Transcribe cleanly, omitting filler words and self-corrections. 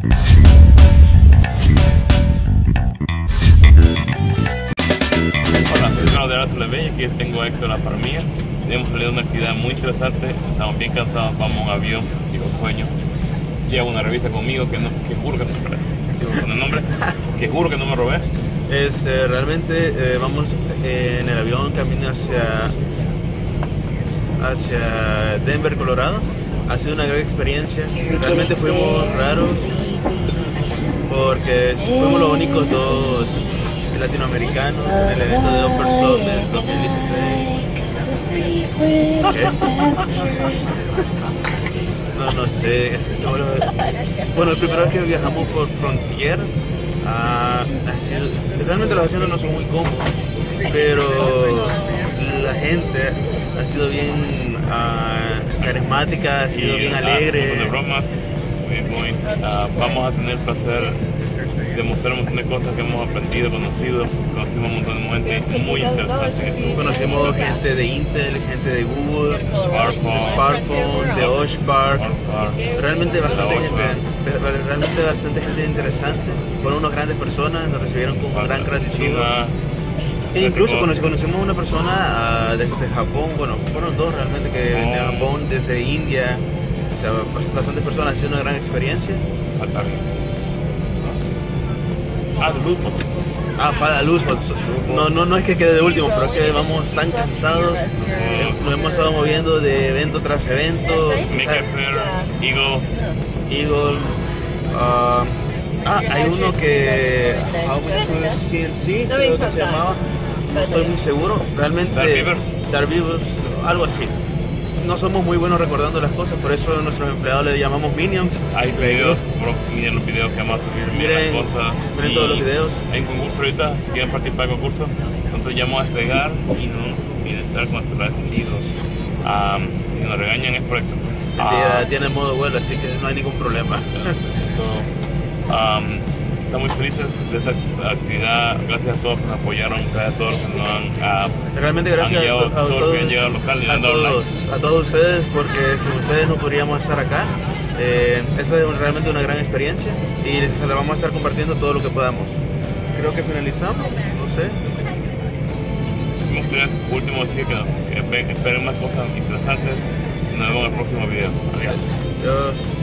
Hola, soy Ronald de Arce Leveña, aquí tengo a Héctor La Parmilla. Hemos salido de una actividad muy interesante, estamos bien cansados, vamos a un avión y con sueño. Llevo una revista conmigo que juro que no con el nombre, que juro que no me robé. Realmente vamos en el avión camino hacia Denver, Colorado. Ha sido una gran experiencia. Realmente fuimos raros porque fuimos los únicos dos latinoamericanos en el evento de Upper Soul del 2016. No sé, bueno, el primero vez que viajamos por Frontier realmente los asientos no son muy cómodos, pero la gente ha sido bien carismática, ha sido bien alegre. De bromas, vamos a tener el placer de mostrar un montón de cosas que hemos aprendido, conocimos un montón de gente muy interesante. Conocimos gente de Intel, gente de Google, Smartphone, de Oshpark, realmente bastante gente interesante. Fueron unas grandes personas, nos recibieron con gran gratitud. E incluso conocimos a una persona desde Japón, bueno, fueron dos realmente que venían de Japón, desde India, o sea, bastantes personas, ha sido una gran experiencia. Para Luzbot. No es que quede de último, pero es que vamos tan cansados. Nos hemos estado moviendo de evento tras evento. Eagle. Hay uno que CNC, creo que se llamaba. No estoy muy seguro. Realmente Darvivers, algo así. No somos muy buenos recordando las cosas, por eso a nuestros empleados le llamamos Minions. Hay videos, miren los videos que vamos a subir, miren las cosas. Miren todos los videos. Hay un concurso ahorita, si quieren participar del concurso, nosotros ya vamos a despegar y no tienen que estar con el celular encendido. Si nos regañan es por esto. Tiene modo vuelo, así que no hay ningún problema. Estamos muy felices de esta actividad, gracias a todos que nos apoyaron, gracias a todos que nos han realmente gracias a todos, que han llegado local, a todos ustedes, porque sin ustedes no podríamos estar acá. Esa es realmente una gran experiencia y se la vamos a estar compartiendo todo lo que podamos. Creo que finalizamos, no sé. Me gustaría último decir que esperen más cosas interesantes y nos vemos en el próximo video. Adiós. Adiós.